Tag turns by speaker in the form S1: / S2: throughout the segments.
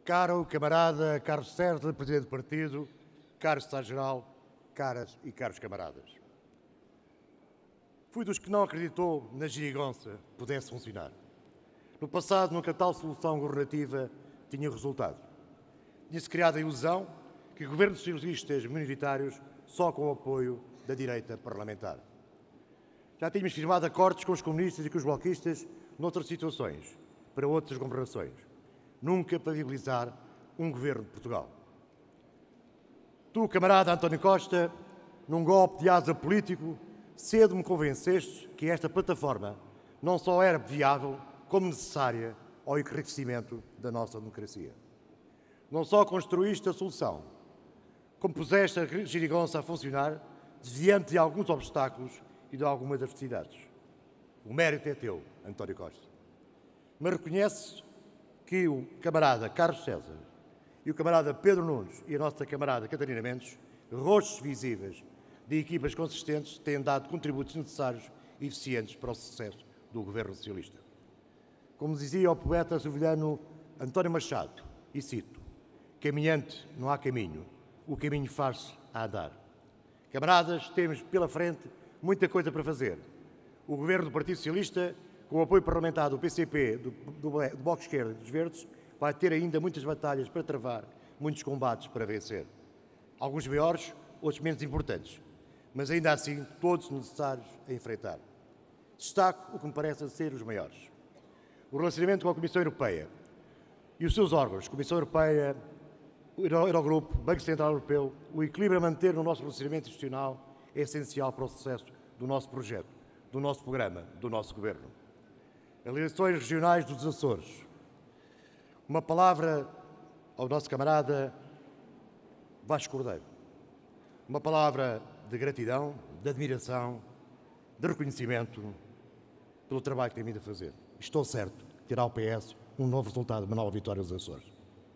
S1: Caro camarada Carlos César, Presidente do Partido, caro Secretário-Geral, caras e caros camaradas. Fui dos que não acreditou na geringonça pudesse funcionar. No passado, nunca tal solução governativa tinha resultado. Tinha-se criado a ilusão que governos socialistas minoritários só com o apoio da direita parlamentar. Já tínhamos firmado acordos com os comunistas e com os bloquistas noutras situações, para outras governações. Nunca para viabilizar um governo de Portugal. Tu, camarada António Costa, num golpe de asa político, cedo me convenceste que esta plataforma não só era viável, como necessária ao enriquecimento da nossa democracia. Não só construíste a solução, como puseste a geringonça a funcionar, desviante de alguns obstáculos e de algumas adversidades. O mérito é teu, António Costa. Mas reconheces que o camarada Carlos César e o camarada Pedro Nunes e a nossa camarada Catarina Mendes, rostos visíveis de equipas consistentes, têm dado contributos necessários e eficientes para o sucesso do governo socialista. Como dizia o poeta sevilhano António Machado, e cito: caminhante não há caminho, o caminho faz-se a andar. Camaradas, temos pela frente muita coisa para fazer. O governo do Partido Socialista, com o apoio parlamentar do PCP, do Bloco de Esquerda e dos Verdes, vai ter ainda muitas batalhas para travar, muitos combates para vencer. Alguns maiores, outros menos importantes, mas ainda assim todos necessários a enfrentar. Destaco o que me parece ser os maiores. O relacionamento com a Comissão Europeia e os seus órgãos, Comissão Europeia, Eurogrupo, Banco Central Europeu, o equilíbrio a manter no nosso relacionamento institucional é essencial para o sucesso do nosso projeto, do nosso programa, do nosso governo. As eleições regionais dos Açores. Uma palavra ao nosso camarada Vasco Cordeiro. Uma palavra de gratidão, de admiração, de reconhecimento pelo trabalho que tem vindo a fazer. Estou certo que terá o PS um novo resultado, uma nova vitória dos Açores.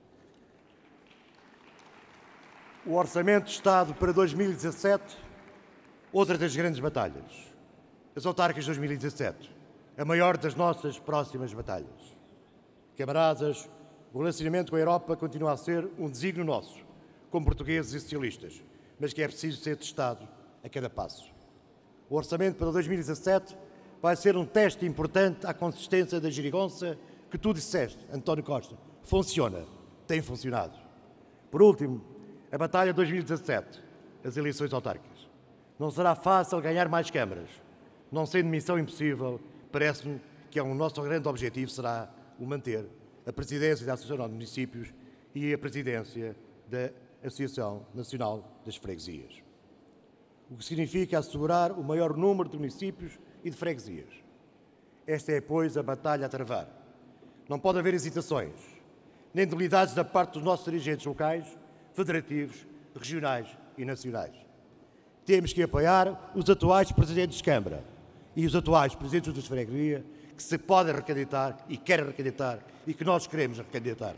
S1: O Orçamento de Estado para 2017, outra das grandes batalhas. As autárquicas de 2017, a maior das nossas próximas batalhas. Camaradas, o relacionamento com a Europa continua a ser um desígnio nosso, como portugueses e socialistas, mas que é preciso ser testado a cada passo. O Orçamento para 2017 vai ser um teste importante à consistência da geringonça que tu disseste, António Costa. Funciona, tem funcionado. Por último, a batalha de 2017, as eleições autárquicas. Não será fácil ganhar mais câmaras. Não sendo missão impossível, parece-me que o nosso grande objetivo será o manter a presidência da Associação de Municípios e a presidência da Associação Nacional das Freguesias. O que significa assegurar o maior número de municípios e de freguesias. Esta é, pois, a batalha a travar. Não pode haver hesitações, nem debilidades da parte dos nossos dirigentes locais, federativos, regionais e nacionais. Temos que apoiar os atuais presidentes de Câmara e os atuais presidentes das freguesias que se podem recandidatar e querem recandidatar e que nós queremos recandidatar.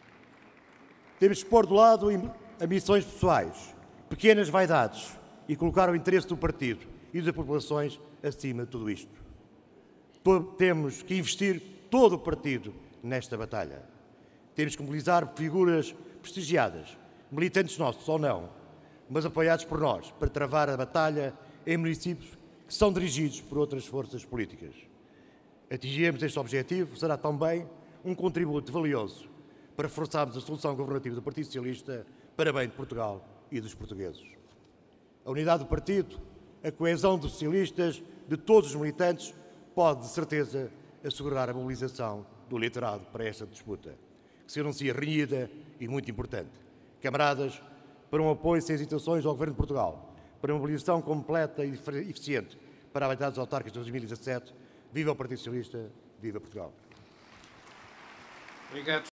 S1: Temos que pôr de lado ambições pessoais, pequenas vaidades e colocar o interesse do partido e das populações acima de tudo isto. Temos que investir todo o partido nesta batalha. Temos que mobilizar figuras prestigiadas, militantes nossos ou não, mas apoiados por nós, para travar a batalha em municípios que são dirigidos por outras forças políticas. Atingirmos este objetivo será também um contributo valioso para reforçarmos a solução governativa do Partido Socialista para bem de Portugal e dos portugueses. A unidade do partido, a coesão dos socialistas, de todos os militantes, pode, de certeza, assegurar a mobilização do eleitorado para esta disputa, que se anuncia renhida e muito importante. Camaradas, para um apoio sem hesitações ao Governo de Portugal, para uma mobilização completa e eficiente para a batalha das autárquicas de 2017, viva o Partido Socialista, viva Portugal.
S2: Obrigado.